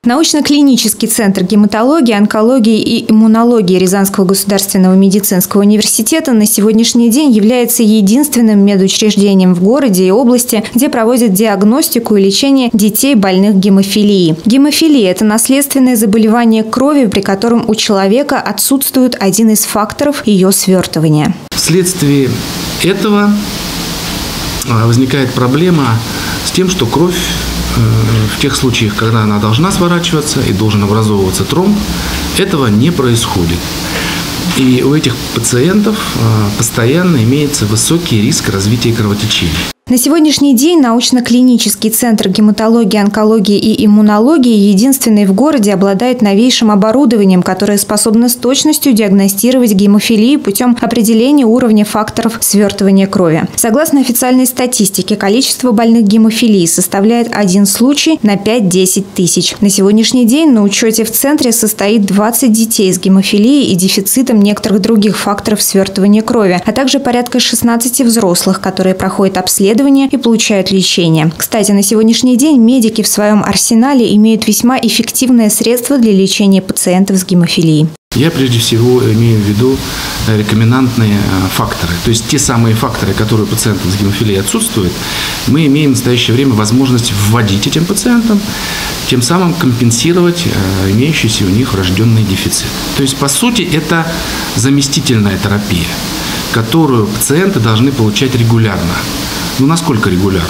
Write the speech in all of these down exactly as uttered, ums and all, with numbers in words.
Научно-клинический центр гематологии, онкологии и иммунологии Рязанского государственного медицинского университета на сегодняшний день является единственным медучреждением в городе и области, где проводят диагностику и лечение детей, больных гемофилией. Гемофилия – это наследственное заболевание крови, при котором у человека отсутствует один из факторов ее свертывания. Вследствие этого возникает проблема с тем, что кровь в тех случаях, когда она должна сворачиваться и должен образовываться тромб, этого не происходит. И у этих пациентов постоянно имеется высокий риск развития кровотечений. На сегодняшний день научно-клинический центр гематологии, онкологии и иммунологии единственный в городе обладает новейшим оборудованием, которое способно с точностью диагностировать гемофилию путем определения уровня факторов свертывания крови. Согласно официальной статистике, количество больных гемофилией составляет один случай на пять-десять тысяч. На сегодняшний день на учете в центре состоит двадцать детей с гемофилией и дефицитом некоторых других факторов свертывания крови, а также порядка шестнадцати взрослых, которые проходят обследование и получают лечение. Кстати, на сегодняшний день медики в своем арсенале имеют весьма эффективное средство для лечения пациентов с гемофилией. Я прежде всего имею в виду рекомбинантные факторы. То есть те самые факторы, которые у пациентов с гемофилией отсутствуют, мы имеем в настоящее время возможность вводить этим пациентам, тем самым компенсировать имеющийся у них врожденный дефицит. То есть, по сути, это заместительная терапия, которую пациенты должны получать регулярно. Ну, насколько регулярно?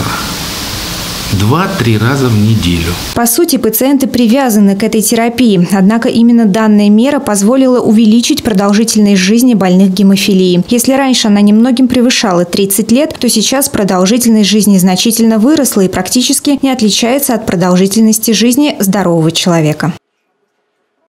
Два-три раза в неделю. По сути, пациенты привязаны к этой терапии. Однако именно данная мера позволила увеличить продолжительность жизни больных гемофилией. Если раньше она немногим превышала тридцать лет, то сейчас продолжительность жизни значительно выросла и практически не отличается от продолжительности жизни здорового человека.